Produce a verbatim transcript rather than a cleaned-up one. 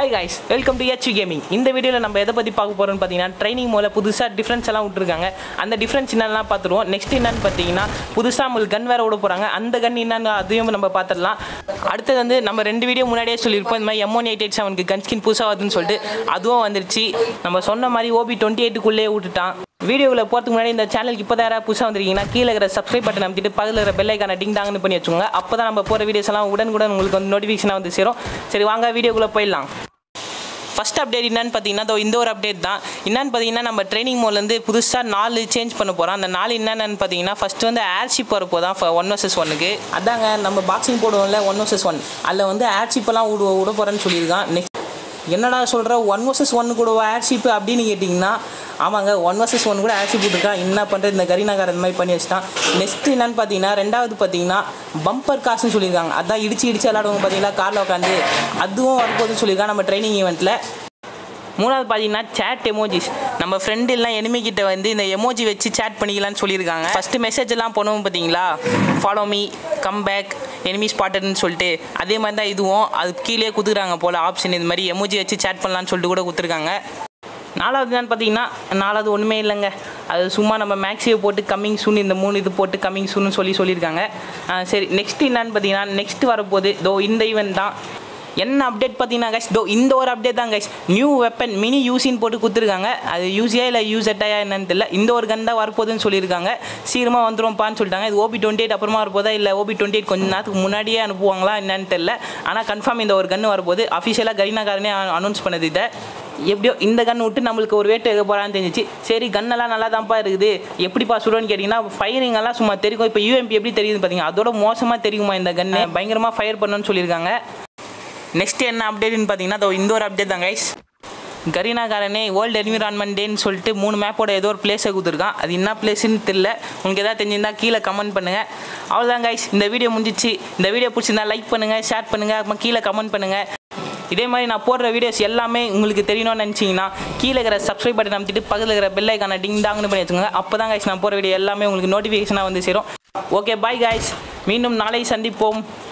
Hi guys, welcome to H V Gaming. இந்த வீடியோல நம்ம எதை பத்தி பார்க்க போறோம்னு பாத்தீங்கன்னா ட்ரைனிங் மோட்ல புதுசா டிஃபரன்ஸ் எல்லாம் விட்டுருக்காங்க. அந்த டிஃபரன்ஸ் என்னெல்லாம் பார்த்துருவோம். நெக்ஸ்ட் என்னன்னு பாத்தீங்கன்னா புதுசா உங்களுக்கு கன் வேற விட போறாங்க. அந்த கன் என்னன்னு அதையும் நம்ம பார்த்துடலாம். அடுத்து வந்து நம்ம ரெண்டு வீடியோ முன்னாடியே சொல்லியிருப்போம் இந்த மாதிரி M one eight eight seven க்கு கன் ஸ்கின் புதுசா வருதுன்னு சொல்லிட்டு அதுவும் வந்துருச்சு. நம்ம சொன்ன மாதிரி ஓபி டுவெண்ட்டி எயிட் க்குள்ளே விட்டுட்டான். வீடியோவில் போகிறதுக்கு முன்னாடி இந்த சேனலுக்கு இப்போ தான் யாராவது புதுசாக வந்திருக்கீங்கன்னா கீழே இருக்கிற சப்ஸ்கிரைப் பட்டன் அமைச்சிட்டு பக்கத்தில் இருக்கிற பெல் ஐக்கான டிங் டாங்னு பண்ணி வச்சுக்கோங்க. அப்போ தான் நம்ம போகிற வீடியோஸ் எல்லாம் உடனுக்குடன் உங்களுக்கு வந்து நோட்டிஃபிகேஷனாக வந்து சேரும். சரி வாங்க வீடியோக்குள்ளே போயிடலாம். ஃபஸ்ட் அப்டேட் என்னன்னு பார்த்தீங்கன்னா இந்த ஒரு அப்டேட் தான். என்னன்னு பார்த்தீங்கன்னா நம்ம ட்ரைனிங் மோட்லேருந்து புதுசாக நாலு சேஞ்ச் பண்ண போகிறோம். அந்த நாலு என்னென்னு பார்த்தீங்கன்னா ஃபஸ்ட்டு வந்து ஏர்ஷிப் வரப்போ தான் ஒன் வர்சஸ் ஒன்னுக்கு அதாங்க நம்ம பாக்ஸிங் போடுவோம்ல ஒன் வர்சஸ் ஒன் அதில் வந்து ஏர்ஷிப்பெல்லாம் விட விட போகிறேன்னு சொல்லியிருக்கான். நெக்ஸ்ட் என்னடா சொல்கிற ஒன் வர்சஸ் ஒன்று கூட ஏர்ஷிப் அப்படின்னு கேட்டிங்கன்னா ஆமாங்க ஒன் வர்சஸ் ஒன் கூட ஏர்ஷிப் விட்டுருக்கான். என்ன பண்ணுறது இந்த கரீனாக்கார இந்த மாதிரி பண்ணி வச்சுட்டான். நெக்ஸ்ட் என்னன்னு பார்த்தீங்கன்னா ரெண்டாவது பார்த்தீங்கன்னா பம்பர் காசுன்னு சொல்லியிருக்காங்க. அதான் இடிச்சு இடிச்சு விளாடுவாங்க பார்த்தீங்களா காரில் உட்காந்து அதுவும் வரப்போகுதுன்னு சொல்லியிருக்காங்க நம்ம ட்ரைனிங் ஈவெண்ட்டில். மூணாவது பார்த்தீங்கன்னா சேட் எமோஜிஸ் நம்ம ஃப்ரெண்டு எல்லாம் எனிமிக்கிட்ட வந்து இந்த எமோஜி வச்சு சேட் பண்ணிக்கலான்னு சொல்லியிருக்காங்க. ஃபஸ்ட்டு மெசேஜ் எல்லாம் பண்ணுவோம் பார்த்தீங்களா follow me come back enemy ஸ்பாட்டட்னு சொல்லிட்டு அதே மாதிரி தான் இதுவும் அது கீழே கொடுத்துருக்காங்க போல் ஆப்ஷன் இது மாதிரி எமோஜி வச்சு சேட் பண்ணலான்னு சொல்லிட்டு கூட கொடுத்துருக்காங்க. நாலாவது என்னன்னு பார்த்தீங்கன்னா நாலாவது ஒன்றுமே இல்லைங்க அது சும்மா நம்ம மேக்ஸியை போட்டு கம்மிங் சூன் இந்த மூணு இது போட்டு கம்மிங் சூன்னு சொல்லி சொல்லியிருக்காங்க. சரி நெக்ஸ்ட் என்னன்னு பார்த்தீங்கன்னா நெக்ஸ்ட் வரப்போகுது தோ இந்த ஈவெண்ட் தான். என்ன அப்டேட் பார்த்தீங்கன்னா கைஸ் தோ இந்த ஒரு அப்டேட் தான் கைஸ் நியூ வெப்பன் மினி யூசின்னு போட்டு கொடுத்துருக்காங்க. அது யூஸியா இல்லை யூஸ் எட்டாயா என்னன்னு தெரியல. இந்த ஒரு கன் தான் வரப்போகுதுன்னு சொல்லியிருக்காங்க. சீக்கிரமாக வந்துரும்ப்பான்னு சொல்லிட்டாங்க. இது ஓபி டுவெண்ட்டி எயிட் அப்புறமா வரப்போதா இல்லை ஓபி டுவெண்ட்டி எயிட் கொஞ்சம் நேரத்துக்கு முன்னாடியே அனுப்புவாங்களா என்னன்னு தெரியல. ஆனால் கன்ஃபார்ம் இந்த ஒரு கன்று வரப்போகுது. அஃபிஷியலாக கரீனாக்காரனே அனௌன்ஸ் பண்ணது இதை. எப்படியோ இந்த கன் விட்டு நம்மளுக்கு ஒரு வேட்டு எங்கே போகிறான்னு தெரிஞ்சிச்சு. சரி கன்னெல்லாம் நல்லா தான்ப்பா இருக்குது எப்படிப்பா சுடுன்னு கேட்டிங்கன்னா ஃபயரிங் எல்லாம் சும்மா தெரியும். இப்போ யூஎம்பி எப்படி தெரியுதுன்னு பார்த்தீங்கன்னா அதோட மோசமாக தெரியுமா இந்த கன்னு பயங்கரமாக ஃபயர் பண்ணணும்னு சொல்லியிருக்காங்க. நெக்ஸ்ட் என்ன அப்டேட்னு பார்த்தீங்கன்னா இந்த ஒரு அப்டேட் தான் கைஸ் கரீனாக்காரனே வேர்ல்டு என்விரான்மெண்ட் டேன்னு சொல்லிட்டு மூணு மேப்போட ஏதோ ஒரு பிளேஸை கொடுத்துருக்கான். அது என்ன பிளேஸ்ன்னு தெரியல. உங்களுக்கு எதாவது தெரிஞ்சிருந்தா கீழே கமெண்ட் பண்ணுங்கள். அவ்வளோதான் கைஸ் இந்த வீடியோ முடிஞ்சிச்சு. இந்த வீடியோ பிடிச்சிருந்தா லைக் பண்ணுங்கள் ஷேர் பண்ணுங்கள் அப்புறம் கீழே கமெண்ட் பண்ணுங்கள். இதே மாதிரி நான் போடுற வீடியோஸ் எல்லாமே உங்களுக்கு தெரியணும்னு நினச்சிங்கன்னா கீழே இருக்கிற சப்ஸ்கிரைப் பட்டன் அமைச்சிட்டு பக்கத்தில் இருக்கிற பெல் ஐக்கான டிங் டாங்னு பண்ணி வச்சுக்கோங்க. அப்போ தான் கைஸ் நான் போகிற வீடியோ எல்லாமே உங்களுக்கு நோட்டிஃபிகேஷனாக வந்து சேரும். ஓகே பாய் கைஸ் மீண்டும் நாளை சந்திப்போம்.